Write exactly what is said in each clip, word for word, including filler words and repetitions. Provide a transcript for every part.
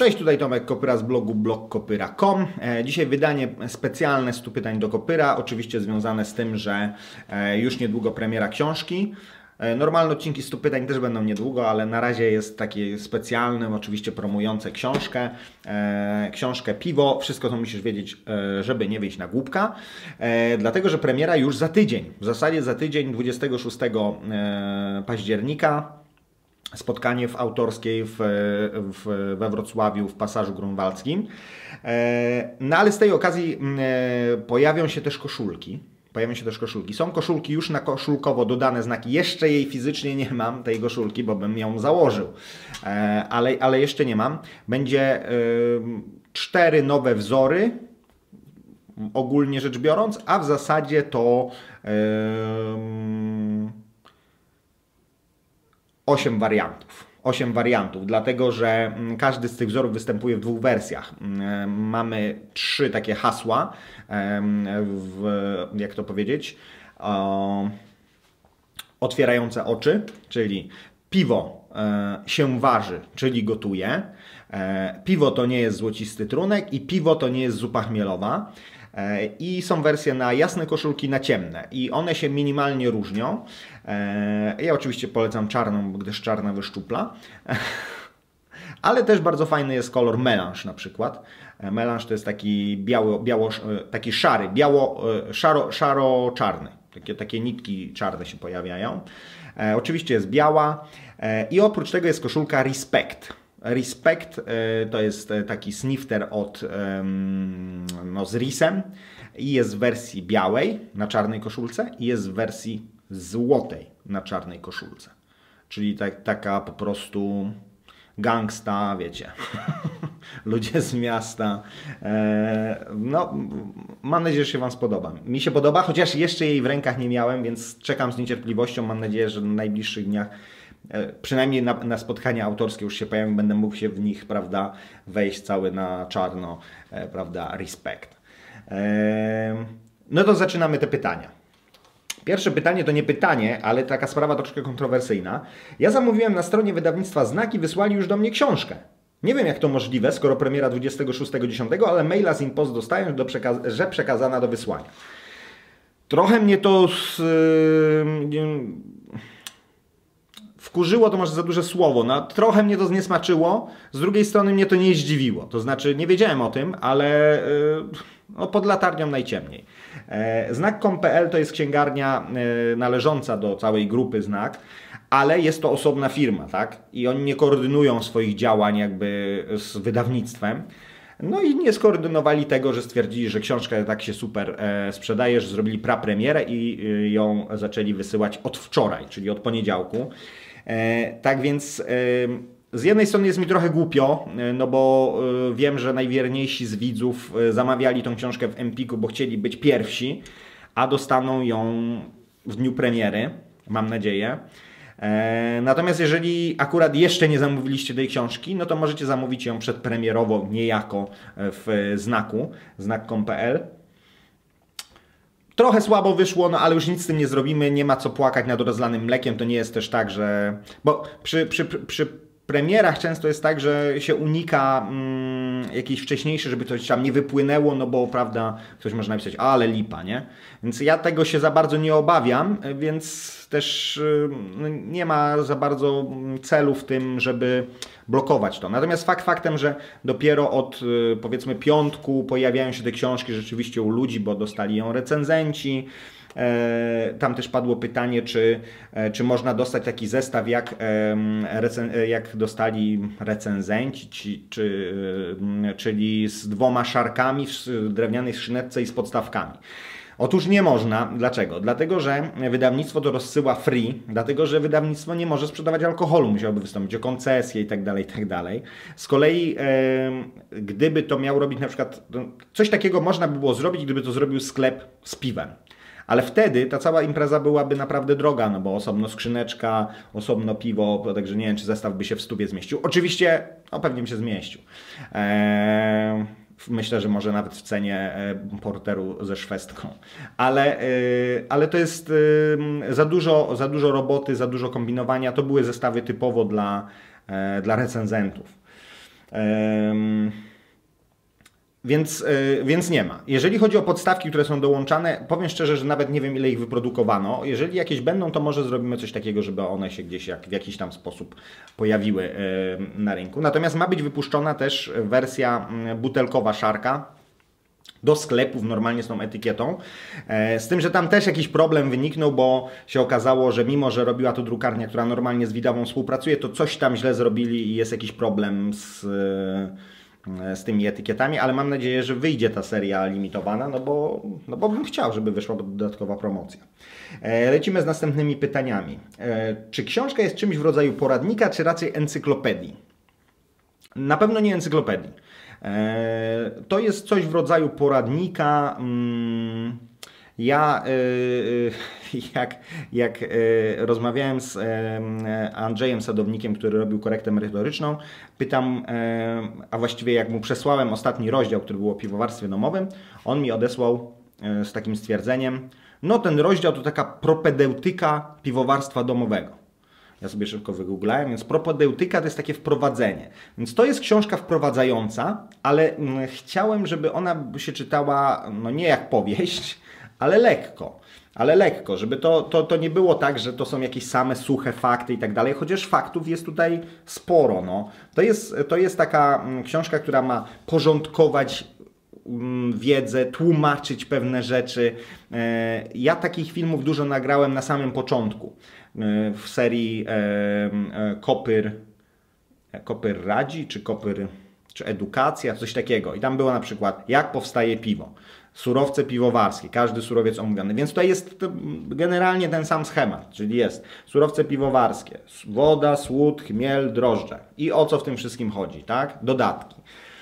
Cześć, tutaj Tomek Kopyra z blogu blog kopyra kropka com. Dzisiaj wydanie specjalne stu pytań do Kopyra, oczywiście związane z tym, że już niedługo premiera książki. Normalne odcinki stu pytań też będą niedługo, ale na razie jest takie specjalne, oczywiście promujące książkę, książkę Piwo. Wszystko to musisz wiedzieć, żeby nie wyjść na głupka, dlatego że premiera już za tydzień, w zasadzie za tydzień, dwudziestego szóstego października. Spotkanie w autorskiej w, w, we Wrocławiu w Pasażu Grunwaldzkim. No ale z tej okazji pojawią się też koszulki. Pojawią się też koszulki. Są koszulki już na koszulkowo dodane znaki. Jeszcze jej fizycznie nie mam, tej koszulki, bo bym ją założył. Ale, ale jeszcze nie mam. Będzie cztery nowe wzory, ogólnie rzecz biorąc, a w zasadzie to osiem wariantów. osiem wariantów, dlatego że każdy z tych wzorów występuje w dwóch wersjach. Mamy trzy takie hasła, w, jak to powiedzieć, otwierające oczy, czyli piwo się waży, czyli gotuje, piwo to nie jest złocisty trunek i piwo to nie jest zupa chmielowa. I są wersje na jasne koszulki, na ciemne. I one się minimalnie różnią. Ja oczywiście polecam czarną, gdyż czarna wyszczupla. Ale też bardzo fajny jest kolor melanż na przykład. Melanż to jest taki biały, biało, taki szary, biało, szaro, szaro-czarny. Takie, takie nitki czarne się pojawiają. Oczywiście jest biała. I oprócz tego jest koszulka Respect. Respect to jest taki snifter od, no, z risem i jest w wersji białej na czarnej koszulce i jest w wersji złotej na czarnej koszulce. Czyli tak, taka po prostu gangsta, wiecie, ludzie z miasta. No, mam nadzieję, że się Wam spodoba. Mi się podoba, chociaż jeszcze jej w rękach nie miałem, więc czekam z niecierpliwością. Mam nadzieję, że w najbliższych dniach przynajmniej na, na spotkania autorskie już się pojawią, będę mógł się w nich, prawda, wejść cały na czarno, e, prawda, respekt. E, no to zaczynamy te pytania. Pierwsze pytanie to nie pytanie, ale taka sprawa troszkę kontrowersyjna. Ja zamówiłem na stronie wydawnictwa Znak i wysłali już do mnie książkę. Nie wiem, jak to możliwe, skoro premiera dwudziestego szóstego dziesiątego, ale maila z Impost dostałem, do przekaz że przekazana do wysłania. Trochę mnie to z, yy, wkurzyło, to może za duże słowo, no, trochę mnie to zniesmaczyło, z drugiej strony mnie to nie zdziwiło, to znaczy nie wiedziałem o tym, ale yy, no, pod latarnią najciemniej. E, Znak kropka com kropka pe el to jest księgarnia yy, należąca do całej grupy Znak, ale jest to osobna firma, tak? I oni nie koordynują swoich działań jakby z wydawnictwem. No i nie skoordynowali tego, że stwierdzili, że książka tak się super e, sprzedaje, że zrobili prapremierę i y, ją zaczęli wysyłać od wczoraj, czyli od poniedziałku. E, tak więc e, z jednej strony jest mi trochę głupio, e, no bo e, wiem, że najwierniejsi z widzów e, zamawiali tą książkę w Empiku, bo chcieli być pierwsi, a dostaną ją w dniu premiery, mam nadzieję. E, natomiast jeżeli akurat jeszcze nie zamówiliście tej książki, no to możecie zamówić ją przedpremierowo niejako w Znaku, znak kropka com kropka pe el. Trochę słabo wyszło, no ale już nic z tym nie zrobimy, nie ma co płakać nad rozlanym mlekiem, to nie jest też tak, że... Bo przy, przy, przy premierach często jest tak, że się unika mm, jakiejś wcześniejszej, żeby coś tam nie wypłynęło, no bo prawda, ktoś może napisać, ale lipa, nie? Więc ja tego się za bardzo nie obawiam, więc też y, nie ma za bardzo celu w tym, żeby blokować to. Natomiast fakt faktem, że dopiero od y, powiedzmy piątku pojawiają się te książki rzeczywiście u ludzi, bo dostali ją recenzenci. Tam też padło pytanie, czy, czy można dostać taki zestaw, jak, jak dostali recenzenci, ci, czy, czyli z dwoma szarkami w drewnianej skrzyneczce i z podstawkami. Otóż nie można. Dlaczego? Dlatego, że wydawnictwo to rozsyła free, dlatego, że wydawnictwo nie może sprzedawać alkoholu, musiałoby wystąpić o koncesję i tak dalej, i tak dalej. Z kolei, e, gdyby to miał robić na przykład, coś takiego można by było zrobić, gdyby to zrobił sklep z piwem. Ale wtedy ta cała impreza byłaby naprawdę droga, no bo osobno skrzyneczka, osobno piwo, także nie wiem, czy zestaw by się w stówie zmieścił. Oczywiście, no pewnie by się zmieścił. Eee, myślę, że może nawet w cenie porteru ze szwestką. Ale, ale to jest za dużo, za dużo roboty, za dużo kombinowania. To były zestawy typowo dla, dla recenzentów. Więc, więc nie ma. Jeżeli chodzi o podstawki, które są dołączane, powiem szczerze, że nawet nie wiem, ile ich wyprodukowano. Jeżeli jakieś będą, to może zrobimy coś takiego, żeby one się gdzieś jak, w jakiś tam sposób pojawiły na rynku. Natomiast ma być wypuszczona też wersja butelkowa Sharka do sklepów normalnie z tą etykietą. Z tym, że tam też jakiś problem wyniknął, bo się okazało, że mimo, że robiła to drukarnia, która normalnie z Widawą współpracuje, to coś tam źle zrobili i jest jakiś problem z... z tymi etykietami, ale mam nadzieję, że wyjdzie ta seria limitowana, no bo, no bo bym chciał, żeby wyszła dodatkowa promocja. E, lecimy z następnymi pytaniami. E, czy książka jest czymś w rodzaju poradnika, czy raczej encyklopedii? Na pewno nie encyklopedii. E, to jest coś w rodzaju poradnika. Mm, Ja jak, jak rozmawiałem z Andrzejem Sadownikiem, który robił korektę merytoryczną, pytam, a właściwie jak mu przesłałem ostatni rozdział, który był o piwowarstwie domowym, on mi odesłał z takim stwierdzeniem, no ten rozdział to taka propedeutyka piwowarstwa domowego. Ja sobie szybko wygooglałem, więc propedeutyka to jest takie wprowadzenie. Więc to jest książka wprowadzająca, ale chciałem, żeby ona się czytała no nie jak powieść, ale lekko, ale lekko, żeby to, to, to nie było tak, że to są jakieś same suche fakty i tak dalej, chociaż faktów jest tutaj sporo. No. To jest, to jest taka książka, która ma porządkować wiedzę, tłumaczyć pewne rzeczy. Ja takich filmów dużo nagrałem na samym początku w serii Kopyr, Kopyr radzi, czy Kopyr, czy edukacja, coś takiego. I tam było na przykład, jak powstaje piwo. Surowce piwowarskie, każdy surowiec omówiony. Więc tutaj jest generalnie ten sam schemat, czyli jest surowce piwowarskie, woda, słód, chmiel, drożdże. I o co w tym wszystkim chodzi, tak? Dodatki.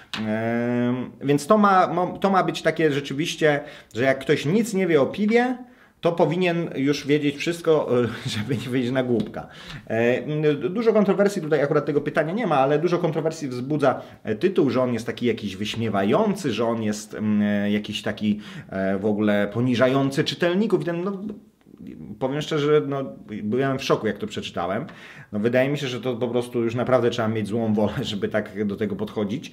Yy, więc to ma, to ma być takie rzeczywiście, że jak ktoś nic nie wie o piwie, to powinien już wiedzieć wszystko, żeby nie wyjść na głupka. Dużo kontrowersji tutaj akurat tego pytania nie ma, ale dużo kontrowersji wzbudza tytuł, że on jest taki jakiś wyśmiewający, że on jest jakiś taki w ogóle poniżający czytelników. I ten, no, powiem szczerze, no, byłem w szoku, jak to przeczytałem. No, wydaje mi się, że to po prostu już naprawdę trzeba mieć złą wolę, żeby tak do tego podchodzić.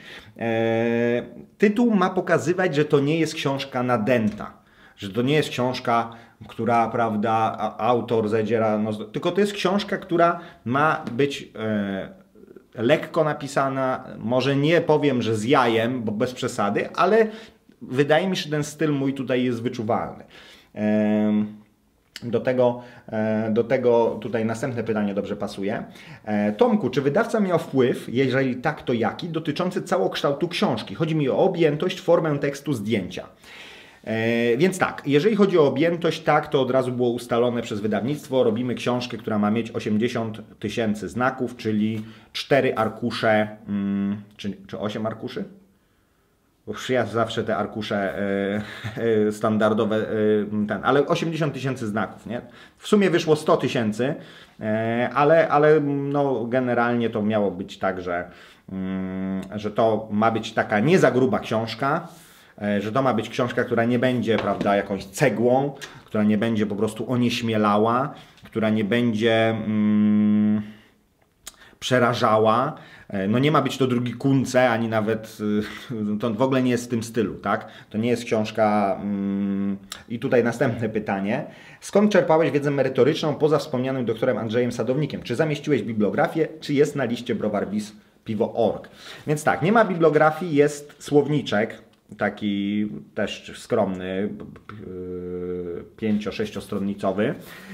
Tytuł ma pokazywać, że to nie jest książka nadęta. Że to nie jest książka, która, prawda, autor zadziera, no, tylko to jest książka, która ma być e, lekko napisana, może nie powiem, że z jajem, bo bez przesady, ale wydaje mi się, że ten styl mój tutaj jest wyczuwalny. E, do tego, e, do tego tutaj następne pytanie dobrze pasuje. E, Tomku, czy wydawca miał wpływ, jeżeli tak, to jaki, dotyczący całokształtu książki? Chodzi mi o objętość, formę tekstu, zdjęcia. E, więc tak, jeżeli chodzi o objętość, tak, to od razu było ustalone przez wydawnictwo. Robimy książkę, która ma mieć osiemdziesiąt tysięcy znaków, czyli cztery arkusze, mm, czy, czy osiem arkuszy? Bo ja zawsze te arkusze e, e, standardowe, e, ten, ale osiemdziesiąt tysięcy znaków, nie? W sumie wyszło sto tysięcy, e, ale, ale no, generalnie to miało być tak, że, mm, że to ma być taka nie za gruba książka, że to ma być książka, która nie będzie, prawda, jakąś cegłą, która nie będzie po prostu onieśmielała, która nie będzie mm, przerażała. No nie ma być to drugi Kunce, ani nawet, to w ogóle nie jest w tym stylu, tak? To nie jest książka... Mm, I tutaj następne pytanie. Skąd czerpałeś wiedzę merytoryczną poza wspomnianym doktorem Andrzejem Sadownikiem? Czy zamieściłeś bibliografię, czy jest na liście Browar-Bis Piwo kropka org? Więc tak, nie ma bibliografii, jest słowniczek, taki też skromny, pięcio-sześciostronicowy.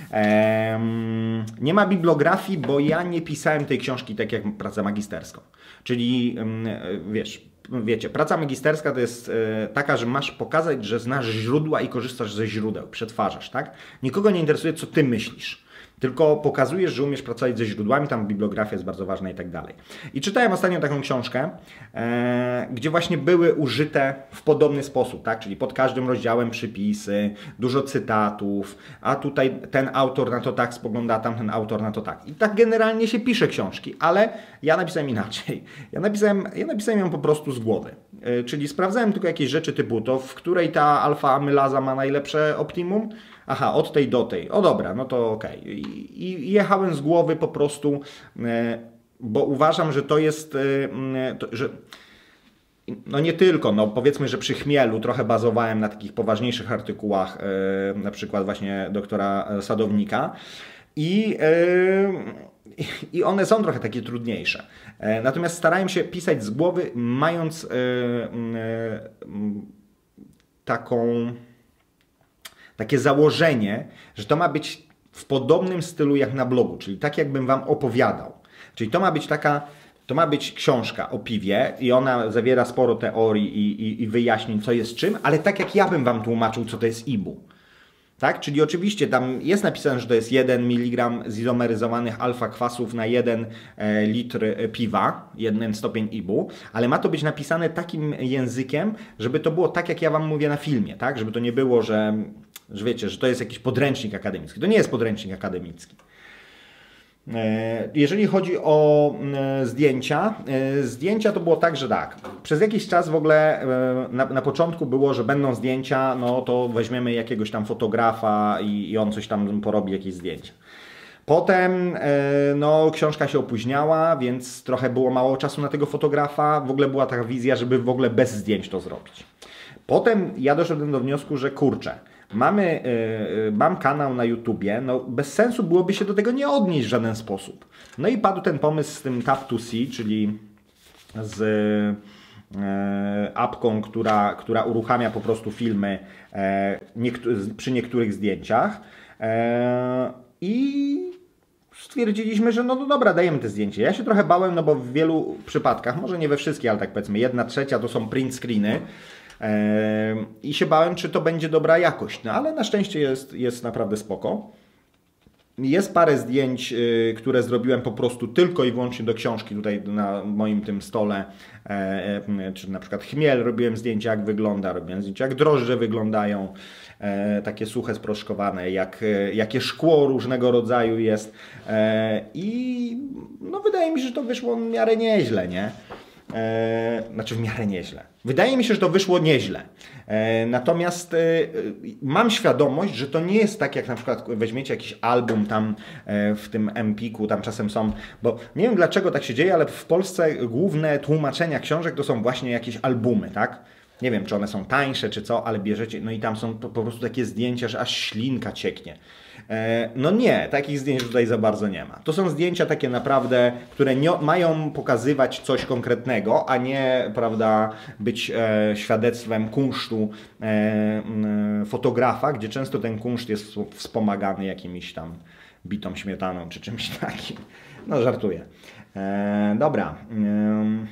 Nie ma bibliografii, bo ja nie pisałem tej książki tak jak pracę magisterską. Czyli wiesz, wiecie, praca magisterska to jest taka, że masz pokazać, że znasz źródła i korzystasz ze źródeł, przetwarzasz, tak? Nikogo nie interesuje, co ty myślisz. Tylko pokazujesz, że umiesz pracować ze źródłami, tam bibliografia jest bardzo ważna i tak dalej. I czytałem ostatnio taką książkę, e, gdzie właśnie były użyte w podobny sposób, tak? Czyli pod każdym rozdziałem przypisy, dużo cytatów, a tutaj ten autor na to tak spogląda, a tamten autor na to tak. I tak generalnie się pisze książki, ale ja napisałem inaczej. Ja napisałem, ja napisałem ją po prostu z głowy. E, czyli sprawdzałem tylko jakieś rzeczy typu to, w której ta alfa-amylaza ma najlepsze optimum. Aha, od tej do tej. O dobra, no to okej. Okay. I jechałem z głowy po prostu, e, bo uważam, że to jest, to, że no nie tylko, no powiedzmy, że przy chmielu trochę bazowałem na takich poważniejszych artykułach, na przykład właśnie doktora Sadownika i, i one są trochę takie trudniejsze. Natomiast starałem się pisać z głowy, mając taką, takie założenie, że to ma być w podobnym stylu jak na blogu, czyli tak jakbym Wam opowiadał. Czyli to ma być taka, to ma być książka o piwie i ona zawiera sporo teorii i, i, i wyjaśnień, co jest czym, ale tak jak ja bym Wam tłumaczył, co to jest ibu. Tak? Czyli oczywiście tam jest napisane, że to jest jeden miligram zizomeryzowanych alfa-kwasów na jeden litr piwa, jeden stopień ibu, ale ma to być napisane takim językiem, żeby to było tak, jak ja Wam mówię na filmie, tak? Żeby to nie było, że, że wiecie, że to jest jakiś podręcznik akademicki. To nie jest podręcznik akademicki. Jeżeli chodzi o zdjęcia, zdjęcia to było tak, że tak, przez jakiś czas w ogóle na, na początku było, że będą zdjęcia, no to weźmiemy jakiegoś tam fotografa i, i on coś tam porobi, jakieś zdjęcia. Potem no, książka się opóźniała, więc trochę było mało czasu na tego fotografa, w ogóle była taka wizja, żeby w ogóle bez zdjęć to zrobić. Potem ja doszedłem do wniosku, że kurczę, Mamy, yy, mam kanał na YouTubie, no bez sensu byłoby się do tego nie odnieść w żaden sposób. No i padł ten pomysł z tym Tap to See, czyli z yy, apką, która, która uruchamia po prostu filmy yy, niektó przy niektórych zdjęciach. Yy, I stwierdziliśmy, że no, no dobra, dajemy te zdjęcie. Ja się trochę bałem, no bo w wielu przypadkach, może nie we wszystkich, ale tak powiedzmy jedna trzecia to są print screeny. I się bałem, czy to będzie dobra jakość, no ale na szczęście jest, jest naprawdę spoko. Jest parę zdjęć, które zrobiłem po prostu tylko i wyłącznie do książki tutaj na moim tym stole, czy na przykład chmiel, robiłem zdjęcia jak wygląda, robiłem zdjęcia jak drożdże wyglądają, takie suche, sproszkowane, jak, jakie szkło różnego rodzaju jest i no wydaje mi się, że to wyszło w miarę nieźle, nie? E, znaczy w miarę nieźle. Wydaje mi się, że to wyszło nieźle. E, natomiast e, mam świadomość, że to nie jest tak, jak na przykład weźmiecie jakiś album tam e, w tym Empiku, tam czasem są, bo nie wiem dlaczego tak się dzieje, ale w Polsce główne tłumaczenia książek to są właśnie jakieś albumy, tak? Nie wiem, czy one są tańsze, czy co, ale bierzecie, no i tam są to po prostu takie zdjęcia, że aż ślinka cieknie. No nie, takich zdjęć tutaj za bardzo nie ma. To są zdjęcia takie naprawdę, które nie, mają pokazywać coś konkretnego, a nie, prawda, być e, świadectwem kunsztu e, e, fotografa, gdzie często ten kunszt jest wspomagany jakimiś tam bitą śmietaną czy czymś takim. No żartuję. E, dobra. E,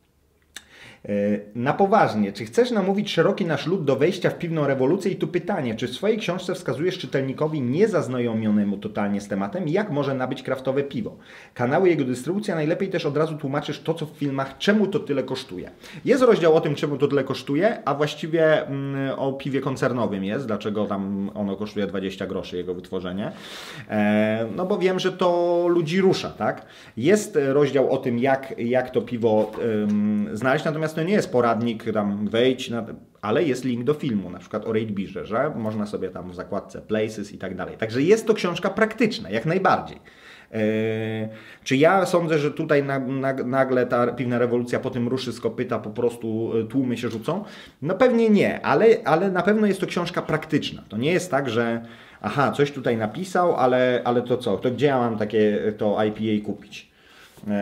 Na poważnie, czy chcesz namówić szeroki nasz lud do wejścia w piwną rewolucję? I tu pytanie, czy w swojej książce wskazujesz czytelnikowi niezaznajomionemu totalnie z tematem, jak może nabyć kraftowe piwo? Kanały jego dystrybucja, najlepiej też od razu tłumaczysz to, co w filmach, czemu to tyle kosztuje. Jest rozdział o tym, czemu to tyle kosztuje, a właściwie mm, o piwie koncernowym jest, dlaczego tam ono kosztuje dwadzieścia groszy, jego wytworzenie. E, no bo wiem, że to ludzi rusza, tak? Jest rozdział o tym, jak, jak to piwo ym, znaleźć, natomiast to nie jest poradnik, tam wejdź, na, ale jest link do filmu, na przykład o Rate Beerze, że można sobie tam w zakładce Places i tak dalej. Także jest to książka praktyczna, jak najbardziej. Yy, czy ja sądzę, że tutaj na, na, nagle ta piwna rewolucja po tym ruszy z kopyta, po prostu tłumy się rzucą? No pewnie nie, ale, ale na pewno jest to książka praktyczna. To nie jest tak, że aha, coś tutaj napisał, ale, ale to co? To gdzie ja mam takie to I P A kupić? Yy...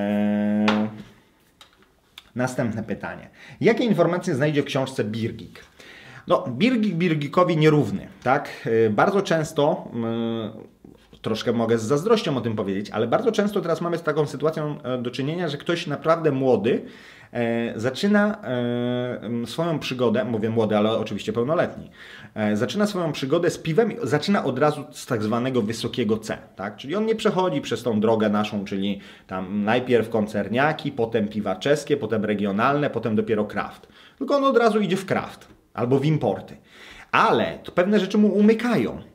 Następne pytanie. Jakie informacje znajdzie w książce Beer Geek? No, Beer Geek Beer Geekowi nierówny, tak? Yy, bardzo często, yy, troszkę mogę z zazdrością o tym powiedzieć, ale bardzo często teraz mamy z taką sytuacją yy, do czynienia, że ktoś naprawdę młody yy, zaczyna yy, swoją przygodę, mówię młody, ale oczywiście pełnoletni, yy, zaczyna swoją przygodę z piwem, zaczyna od razu z tak zwanego wysokiego C, tak? Czyli on nie przechodzi przez tą drogę naszą, czyli tam najpierw koncerniaki, potem piwa czeskie, potem regionalne, potem dopiero craft. Tylko on od razu idzie w craft albo w importy. Ale to pewne rzeczy mu umykają.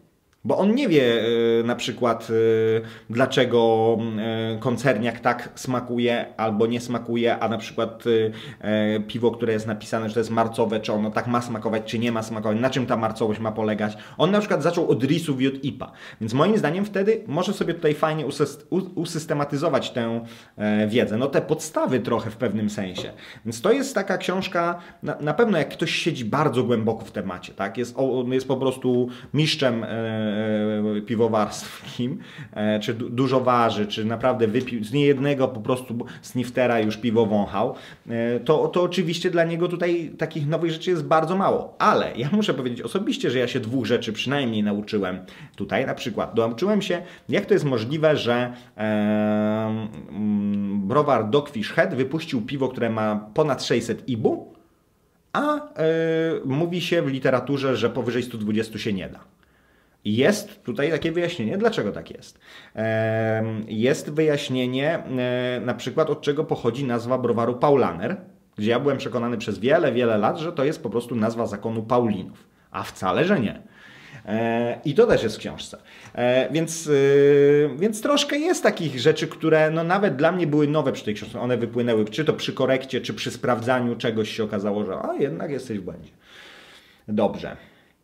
Bo on nie wie yy, na przykład yy, dlaczego yy, koncerniak tak smakuje albo nie smakuje, a na przykład yy, yy, piwo, które jest napisane, że to jest marcowe, czy ono tak ma smakować, czy nie ma smakować, na czym ta marcowość ma polegać. On na przykład zaczął od risów i od I P A, więc moim zdaniem wtedy może sobie tutaj fajnie usystematyzować tę yy, wiedzę. No te podstawy trochę w pewnym sensie. Więc to jest taka książka, na, na pewno jak ktoś siedzi bardzo głęboko w temacie, tak? Jest, on jest po prostu mistrzem yy, piwowarskim, czy dużo waży, czy naprawdę wypił z niejednego po prostu sniftera już piwo wąchał, to, to oczywiście dla niego tutaj takich nowych rzeczy jest bardzo mało. Ale ja muszę powiedzieć osobiście, że ja się dwóch rzeczy przynajmniej nauczyłem tutaj. Na przykład nauczyłem się, jak to jest możliwe, że e, browar Dogfish Head wypuścił piwo, które ma ponad sześćset I B U, a e, mówi się w literaturze, że powyżej stu dwudziestu się nie da. Jest tutaj takie wyjaśnienie, dlaczego tak jest. Jest wyjaśnienie na przykład, od czego pochodzi nazwa browaru Paulaner, gdzie ja byłem przekonany przez wiele, wiele lat, że to jest po prostu nazwa zakonu Paulinów, a wcale, że nie. I to też jest w książce. Więc, więc troszkę jest takich rzeczy, które no nawet dla mnie były nowe przy tej książce. One wypłynęły, czy to przy korekcie, czy przy sprawdzaniu czegoś się okazało, że a jednak jesteś w błędzie. Dobrze.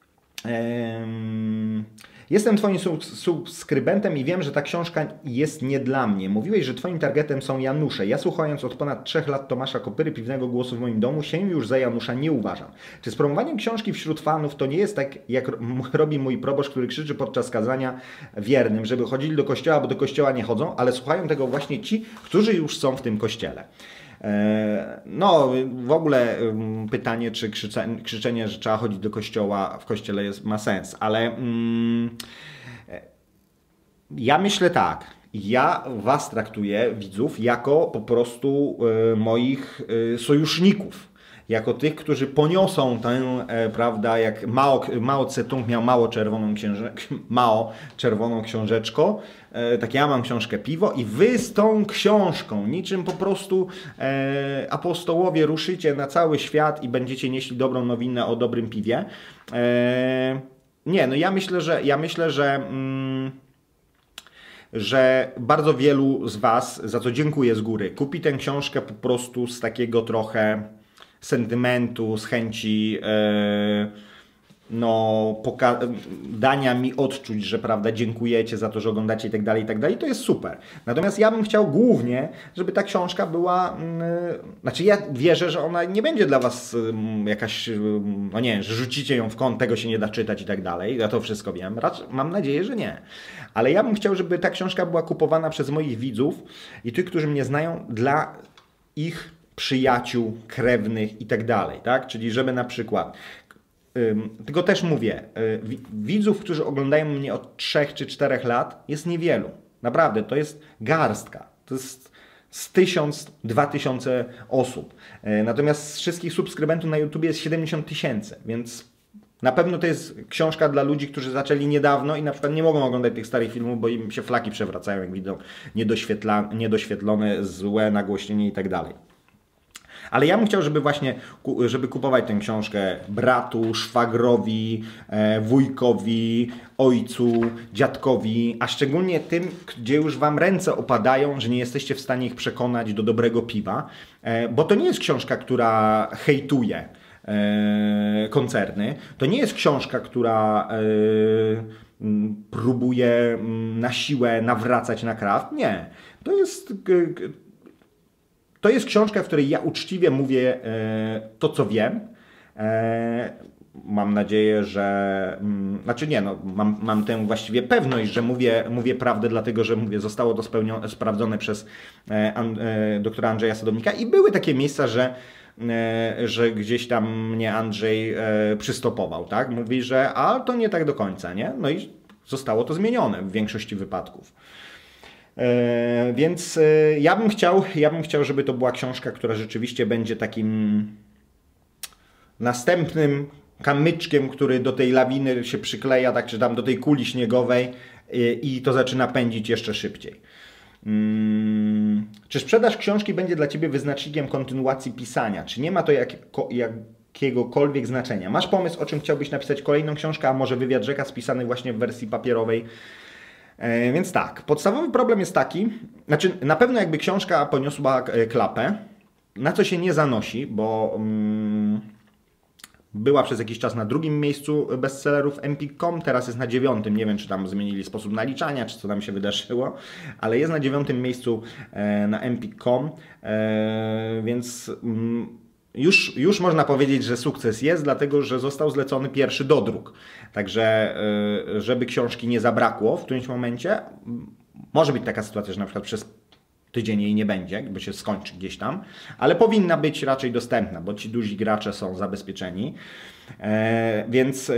Jestem Twoim subskrybentem i wiem, że ta książka jest nie dla mnie. Mówiłeś, że Twoim targetem są Janusze. Ja słuchając od ponad trzech lat Tomasza Kopyry, Piwnego Głosu w moim domu, się już za Janusza nie uważam. Czy z promowaniem książki wśród fanów to nie jest tak, jak robi mój proboszcz, który krzyczy podczas kazania wiernym, żeby chodzili do kościoła, bo do kościoła nie chodzą, ale słuchają tego właśnie ci, którzy już są w tym kościele. No, w ogóle pytanie, czy krzyczenie, że trzeba chodzić do kościoła w kościele jest, ma sens, ale mm, ja myślę tak, ja was traktuję, widzów, jako po prostu y, moich y, sojuszników. Jako tych, którzy poniosą tę, e, prawda, jak Mao, Mao Tse-tung miał mało czerwoną, księże, Mao czerwoną książeczką, e, tak ja mam książkę Piwo i wy z tą książką, niczym po prostu e, apostołowie ruszycie na cały świat i będziecie nieśli dobrą nowinę o dobrym piwie. E, nie, no ja myślę, że ja myślę, że... Mm, że bardzo wielu z was, za co dziękuję z góry, kupi tę książkę po prostu z takiego trochę sentymentu, z chęci yy, no, dania mi odczuć, że prawda, dziękujecie za to, że oglądacie i tak dalej, i tak dalej. To jest super. Natomiast ja bym chciał głównie, żeby ta książka była, yy, znaczy ja wierzę, że ona nie będzie dla was yy, jakaś, yy, no nie, że rzucicie ją w kąt, tego się nie da czytać i tak dalej. Ja to wszystko wiem. Raczej mam nadzieję, że nie. Ale ja bym chciał, żeby ta książka była kupowana przez moich widzów i tych, którzy mnie znają, dla ich przyjaciół, krewnych i tak dalej, tak? Czyli żeby na przykład, ym, tylko też mówię, y, widzów, którzy oglądają mnie od trzech czy czterech lat jest niewielu. Naprawdę, to jest garstka. To jest z tysiąc, dwa tysiące osób. Y, natomiast z wszystkich subskrybentów na YouTube jest siedemdziesiąt tysięcy, więc na pewno to jest książka dla ludzi, którzy zaczęli niedawno i na przykład nie mogą oglądać tych starych filmów, bo im się flaki przewracają, jak widzą niedoświetlone, złe nagłośnienie i tak dalej. Ale ja bym chciał, żeby właśnie, żeby kupować tę książkę bratu, szwagrowi, wujkowi, ojcu, dziadkowi, a szczególnie tym, gdzie już wam ręce opadają, że nie jesteście w stanie ich przekonać do dobrego piwa, bo to nie jest książka, która hejtuje koncerny, to nie jest książka, która próbuje na siłę nawracać na kraft, nie. To jest... To jest książka, w której ja uczciwie mówię e, to, co wiem. E, mam nadzieję, że... Mm, znaczy nie, no, mam, mam tę właściwie pewność, że mówię, mówię prawdę, dlatego że mówię, zostało to spełnione, sprawdzone przez e, an, e, doktora Andrzeja Sodomika i były takie miejsca, że, e, że gdzieś tam mnie Andrzej e, przystopował, tak? Mówi, że a to nie tak do końca, nie? No i zostało to zmienione w większości wypadków. Yy, więc yy, ja bym chciał, ja bym chciał, żeby to była książka, która rzeczywiście będzie takim następnym kamyczkiem, który do tej lawiny się przykleja, tak czy tam do tej kuli śniegowej yy, i to zaczyna pędzić jeszcze szybciej. Yy, czy sprzedaż książki będzie dla Ciebie wyznacznikiem kontynuacji pisania? Czy nie ma to jak, jak jakiegokolwiek znaczenia. Masz pomysł, o czym chciałbyś napisać kolejną książkę, a może wywiad rzeka spisany właśnie w wersji papierowej. E, więc tak, podstawowy problem jest taki, znaczy na pewno jakby książka poniosła klapę, na co się nie zanosi, bo mm, była przez jakiś czas na drugim miejscu bestsellerów Empik kropka com, teraz jest na dziewiątym, nie wiem czy tam zmienili sposób naliczania, czy co tam się wydarzyło, ale jest na dziewiątym miejscu e, na Empik kropka com, e, więc mm, już, już można powiedzieć, że sukces jest, dlatego że został zlecony pierwszy dodruk. Także e, żeby książki nie zabrakło w którymś momencie, może być taka sytuacja, że na przykład przez tydzień jej nie będzie, bo się skończy gdzieś tam, ale powinna być raczej dostępna, bo ci duzi gracze są zabezpieczeni. E, więc, e,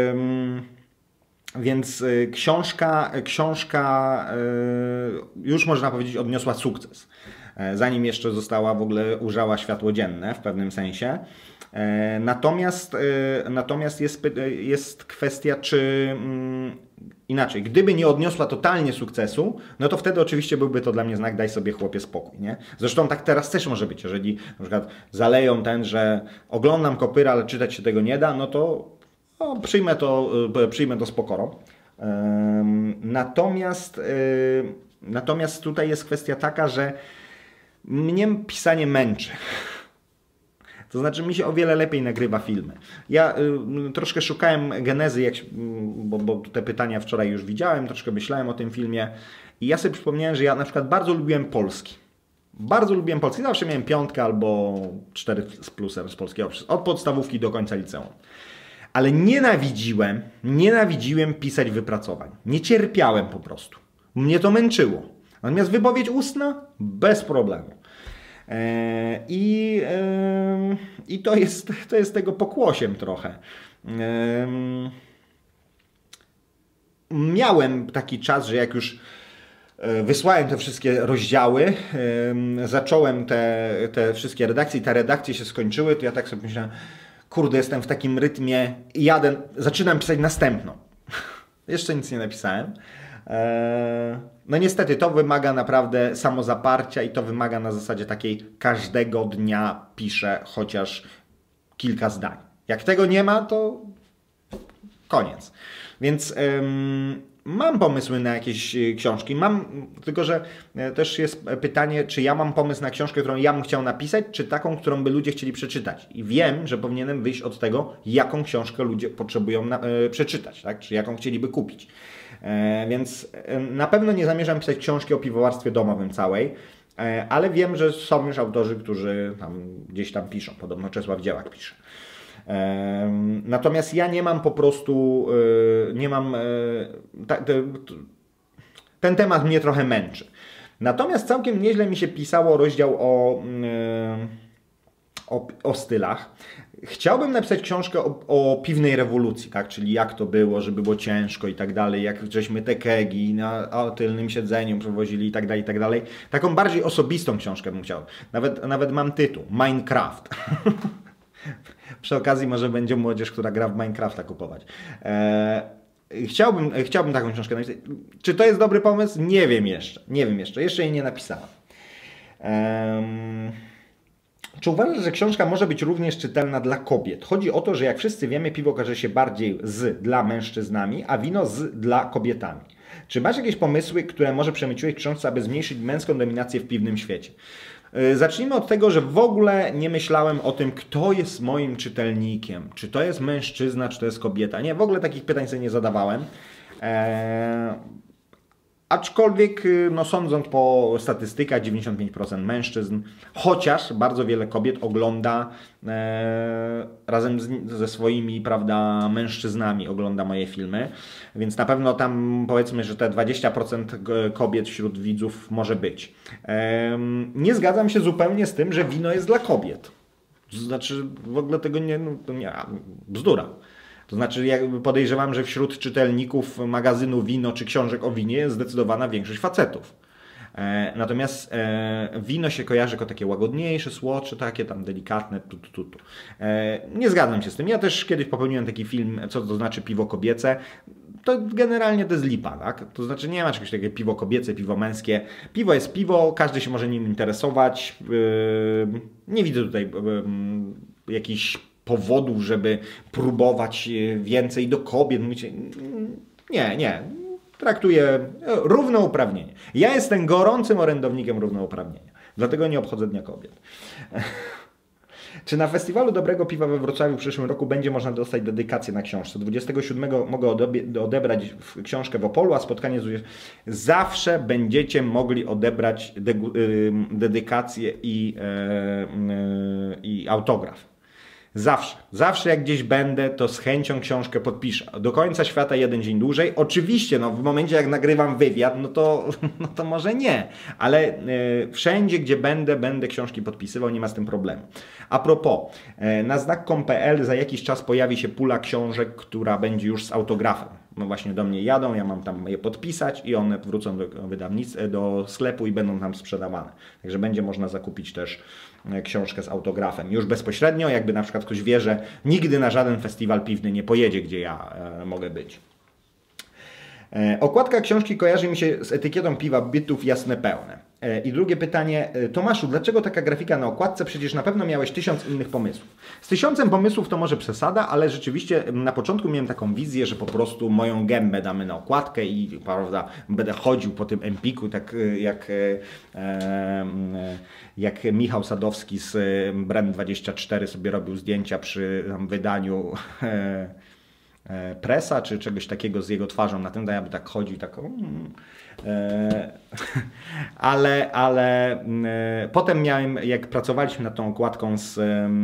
więc książka, książka e, już można powiedzieć odniosła sukces. E, zanim jeszcze została w ogóle ujrzała światło dzienne w pewnym sensie. E, natomiast, e, natomiast jest, jest kwestia, czy mm, inaczej, gdyby nie odniosła totalnie sukcesu, no to wtedy oczywiście byłby to dla mnie znak, daj sobie chłopie spokój, nie? Zresztą tak teraz też może być, jeżeli na przykład zaleją ten, że oglądam kopyra, ale czytać się tego nie da, no to no, przyjmę to, przyjmę to z pokorą. Natomiast, natomiast tutaj jest kwestia taka, że mnie pisanie męczy. To znaczy mi się o wiele lepiej nagrywa filmy. Ja y, troszkę szukałem genezy, jak, bo, bo te pytania wczoraj już widziałem, troszkę myślałem o tym filmie i ja sobie przypomniałem, że ja na przykład bardzo lubiłem polski. Bardzo lubiłem polski. Zawsze miałem piątkę albo cztery z plusem z polskiego, od podstawówki do końca liceum. Ale nienawidziłem, nienawidziłem pisać wypracowań. Nie cierpiałem po prostu. Mnie to męczyło. Natomiast wypowiedź ustna bez problemu. I, i to, jest, to jest tego pokłosiem trochę. Miałem taki czas, że jak już wysłałem te wszystkie rozdziały, zacząłem te, te wszystkie redakcje i te redakcje się skończyły, to ja tak sobie myślałem, kurde, jestem w takim rytmie i jadę, zaczynam pisać następną. Jeszcze nic nie napisałem. No niestety to wymaga naprawdę samozaparcia i to wymaga na zasadzie takiej każdego dnia piszę chociaż kilka zdań. Jak tego nie ma, to koniec. Więc ym, mam pomysły na jakieś książki, mam, tylko że też jest pytanie, czy ja mam pomysł na książkę, którą ja bym chciał napisać, czy taką, którą by ludzie chcieli przeczytać. I wiem, że powinienem wyjść od tego, jaką książkę ludzie potrzebują na, e, przeczytać, tak? Czy jaką chcieliby kupić. E, więc e, na pewno nie zamierzam pisać książki o piwowarstwie domowym całej, e, ale wiem, że są już autorzy, którzy tam gdzieś tam piszą. Podobno Czesław Dziełak pisze. E, natomiast ja nie mam po prostu, e, nie mam, e, ta, te, ten temat mnie trochę męczy. Natomiast całkiem nieźle mi się pisało rozdział o, e, o, o stylach. Chciałbym napisać książkę o, o piwnej rewolucji, tak? Czyli jak to było, żeby było ciężko i tak dalej, jak żeśmy te kegi na tylnym siedzeniu przewozili i tak dalej, i tak dalej. Taką bardziej osobistą książkę bym chciał. Nawet, nawet mam tytuł, Minecraft. Przy okazji może będzie młodzież, która gra w Minecrafta kupować. Eee, chciałbym, chciałbym taką książkę napisać. Czy to jest dobry pomysł? Nie wiem jeszcze. Nie wiem jeszcze. Jeszcze jej nie napisałem. Eee, Czy uważasz, że książka może być również czytelna dla kobiet? Chodzi o to, że jak wszyscy wiemy, piwo każe się bardziej z dla mężczyznami, a wino z dla kobietami. Czy masz jakieś pomysły, które może przemyciłeś w książce, aby zmniejszyć męską dominację w piwnym świecie? Zacznijmy od tego, że w ogóle nie myślałem o tym, kto jest moim czytelnikiem. Czy to jest mężczyzna, czy to jest kobieta. Nie, w ogóle takich pytań sobie nie zadawałem. Eee... Aczkolwiek, no sądząc po statystykach, dziewięćdziesiąt pięć procent mężczyzn, chociaż bardzo wiele kobiet ogląda e, razem z, ze swoimi, prawda, mężczyznami ogląda moje filmy, więc na pewno tam powiedzmy, że te dwadzieścia procent kobiet wśród widzów może być. E, nie zgadzam się zupełnie z tym, że wino jest dla kobiet. To znaczy w ogóle tego nie, no, to nie bzdura. To znaczy, jakby podejrzewam, że wśród czytelników magazynu Wino czy książek o winie jest zdecydowana większość facetów. E, natomiast e, wino się kojarzy jako takie łagodniejsze, słodsze, takie tam delikatne, tu, tu, tu, tu. E, nie zgadzam się z tym. Ja też kiedyś popełniłem taki film, co to znaczy piwo kobiece. To generalnie to jest lipa, tak? To znaczy nie ma czegoś takiego piwo kobiece, piwo męskie. Piwo jest piwo, każdy się może nim interesować. Yy, nie widzę tutaj yy, jakichś powodów, żeby próbować więcej do kobiet. Mówicie, nie, nie. Traktuję równouprawnienie. Ja jestem gorącym orędownikiem równouprawnienia. Dlatego nie obchodzę Dnia Kobiet. Czy na Festiwalu Dobrego Piwa we Wrocławiu w przyszłym roku będzie można dostać dedykację na książce? dwudziestego siódmego mogę odebrać książkę w Opolu, a spotkanie z... Zawsze będziecie mogli odebrać dedykację i, yy, i autograf. Zawsze. Zawsze jak gdzieś będę, to z chęcią książkę podpiszę. Do końca świata jeden dzień dłużej. Oczywiście, no, w momencie jak nagrywam wywiad, no to, no to może nie. Ale y, wszędzie, gdzie będę, będę książki podpisywał, nie ma z tym problemu. A propos, y, na znak kropka com kropka pe el za jakiś czas pojawi się pula książek, która będzie już z autografem. No właśnie do mnie jadą, ja mam tam je podpisać i one wrócą do wydawnictwa, do sklepu i będą tam sprzedawane. Także będzie można zakupić też książkę z autografem. Już bezpośrednio, jakby na przykład ktoś wie, że nigdy na żaden festiwal piwny nie pojedzie, gdzie ja e, mogę być. E, okładka książki kojarzy mi się z etykietą piwa Bytów Jasne Pełne. E, I drugie pytanie, Tomaszu, dlaczego taka grafika na okładce? Przecież na pewno miałeś tysiąc innych pomysłów. Z tysiącem pomysłów to może przesada, ale rzeczywiście na początku miałem taką wizję, że po prostu moją gębę damy na okładkę i prawda, będę chodził po tym Empiku, tak jak, e, e, jak Michał Sadowski z Brand dwadzieścia cztery sobie robił zdjęcia przy tam, wydaniu e, e, Presa, czy czegoś takiego z jego twarzą na tym, to ja by tak chodził, tak... Mm, e, ale ale e, potem miałem, jak pracowaliśmy nad tą okładką z...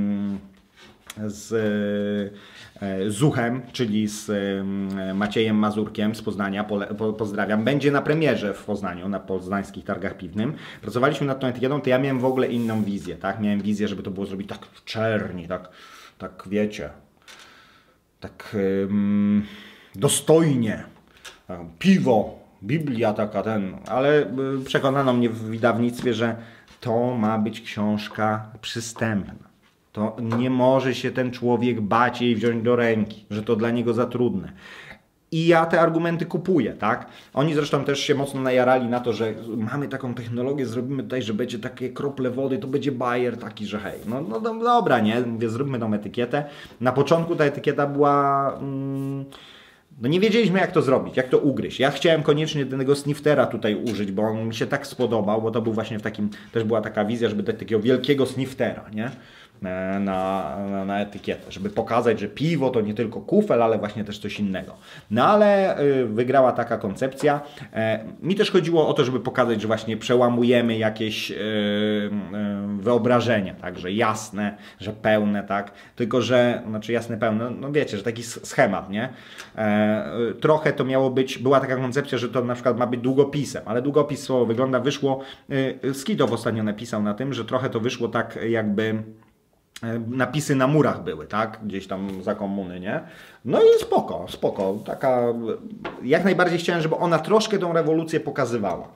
z Zuchem, czyli z Maciejem Mazurkiem z Poznania, pozdrawiam, będzie na premierze w Poznaniu, na poznańskich targach piwnym. Pracowaliśmy nad tą etykietą, to ja miałem w ogóle inną wizję, tak? Miałem wizję, żeby to było zrobić tak w czerni, tak, tak wiecie, tak um, dostojnie, piwo, Biblia taka, ten, ale przekonano mnie w wydawnictwie, że to ma być książka przystępna. To nie może się ten człowiek bać jej wziąć do ręki, że to dla niego za trudne. I ja te argumenty kupuję, tak? Oni zresztą też się mocno najarali na to, że mamy taką technologię, zrobimy tutaj, że będzie takie krople wody, to będzie bajer taki, że hej, no, no dobra, nie? Mówię, zróbmy tą etykietę. Na początku ta etykieta była... Mm, no nie wiedzieliśmy, jak to zrobić, jak to ugryźć. Ja chciałem koniecznie tego sniftera tutaj użyć, bo on mi się tak spodobał, bo to był właśnie w takim, też była taka wizja, żeby dać takiego wielkiego sniftera, nie? Na, na, na etykietę, żeby pokazać, że piwo to nie tylko kufel, ale właśnie też coś innego. No ale y, wygrała taka koncepcja. E, mi też chodziło o to, żeby pokazać, że właśnie przełamujemy jakieś y, y, wyobrażenia, tak, że jasne, że pełne, tak, tylko że, znaczy jasne, pełne, no wiecie, że taki schemat, nie? E, trochę to miało być, była taka koncepcja, że to na przykład ma być długopisem, ale długopis słowo wygląda, wyszło, y, Skidow ostatnio napisał na tym, że trochę to wyszło tak jakby napisy na murach były, tak? Gdzieś tam za komuny, nie? No i spoko, spoko. Taka, jak najbardziej chciałem, żeby ona troszkę tą rewolucję pokazywała.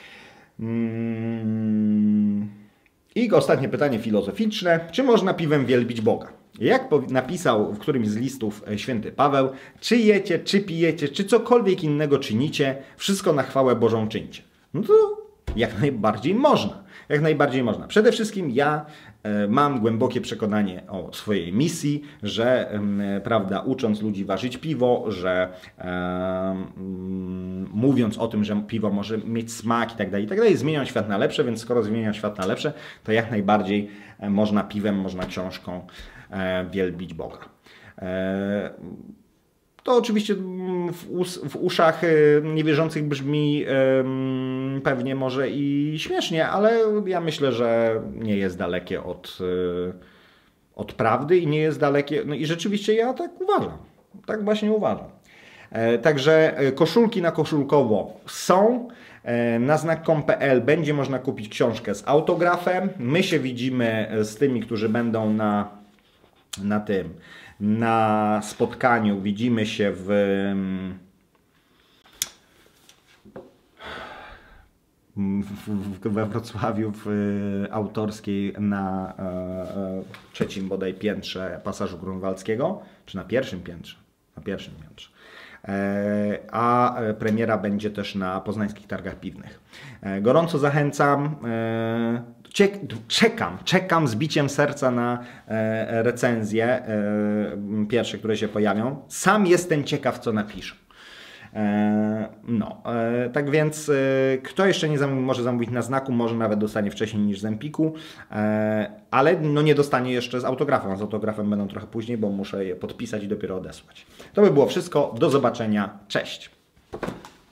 Mm. I ostatnie pytanie filozoficzne. Czy można piwem wielbić Boga? Jak napisał w którymś z listów święty Paweł, czy jecie, czy pijecie, czy cokolwiek innego czynicie, wszystko na chwałę Bożą czyńcie. No to jak najbardziej można. Jak najbardziej można. Przede wszystkim ja e, mam głębokie przekonanie o swojej misji, że e, prawda, ucząc ludzi ważyć piwo, że e, m, mówiąc o tym, że piwo może mieć smak i tak dalej, i tak dalej, zmieniam świat na lepsze, więc skoro zmieniam świat na lepsze, to jak najbardziej e, można piwem, można książką e, wielbić Boga. E, To oczywiście w, us w uszach niewierzących brzmi um, pewnie może i śmiesznie, ale ja myślę, że nie jest dalekie od, y, od prawdy i nie jest dalekie, no i rzeczywiście ja tak uważam, tak właśnie uważam. E, także koszulki na koszulkowo są, e, na znak kropka com kropka pe el będzie można kupić książkę z autografem, my się widzimy z tymi, którzy będą na, na tym, na spotkaniu, widzimy się w, w, we Wrocławiu w autorskiej na e, trzecim bodaj piętrze Pasażu Grunwaldzkiego, czy na pierwszym piętrze? Na pierwszym piętrze. E, a premiera będzie też na poznańskich targach piwnych. E, gorąco zachęcam. E, czekam, czekam z biciem serca na e, recenzje e, pierwsze, które się pojawią. Sam jestem ciekaw, co napiszą. E, no, e, tak więc e, kto jeszcze nie zamówi, może zamówić na Znaku, może nawet dostanie wcześniej niż z Empiku, e, ale no nie dostanie jeszcze z autografem, a z autografem będą trochę później, bo muszę je podpisać i dopiero odesłać. To by było wszystko, do zobaczenia, cześć!